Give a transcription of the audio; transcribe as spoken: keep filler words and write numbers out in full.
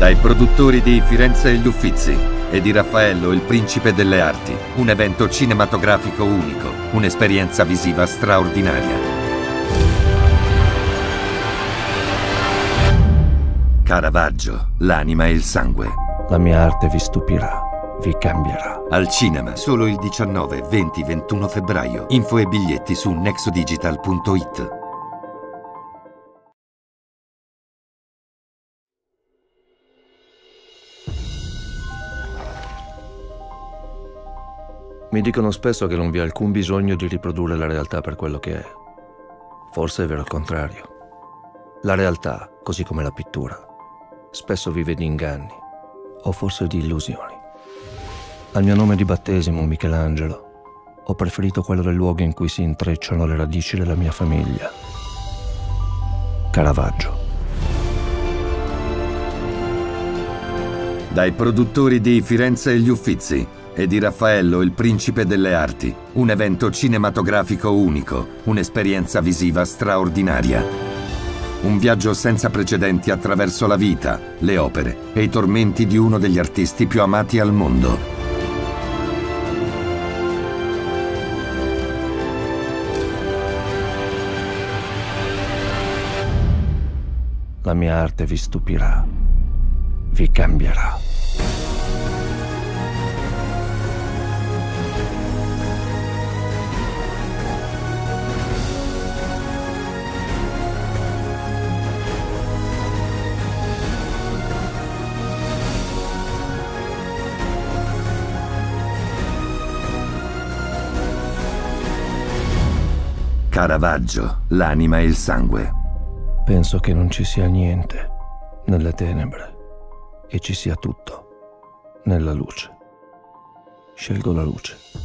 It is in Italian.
Dai produttori di Firenze e gli Uffizi e di Raffaello, il principe delle arti. Un evento cinematografico unico, un'esperienza visiva straordinaria. Caravaggio, l'anima e il sangue. La mia arte vi stupirà, vi cambierà. Al cinema, solo il diciannove, venti, ventuno febbraio. Info e biglietti su nexodigital punto it. Mi dicono spesso che non vi è alcun bisogno di riprodurre la realtà per quello che è. Forse è vero il contrario. La realtà, così come la pittura, spesso vive di inganni, o forse di illusioni. Al mio nome di battesimo, Michelangelo, ho preferito quello del luogo in cui si intrecciano le radici della mia famiglia. Caravaggio. Dai produttori di Firenze e gli Uffizi e di Raffaello, il principe delle arti. Un evento cinematografico unico, un'esperienza visiva straordinaria. Un viaggio senza precedenti attraverso la vita, le opere e i tormenti di uno degli artisti più amati al mondo. La mia arte vi stupirà, vi cambierà. Caravaggio, l'anima e il sangue. Penso che non ci sia niente nelle tenebre e ci sia tutto nella luce. Scelgo la luce.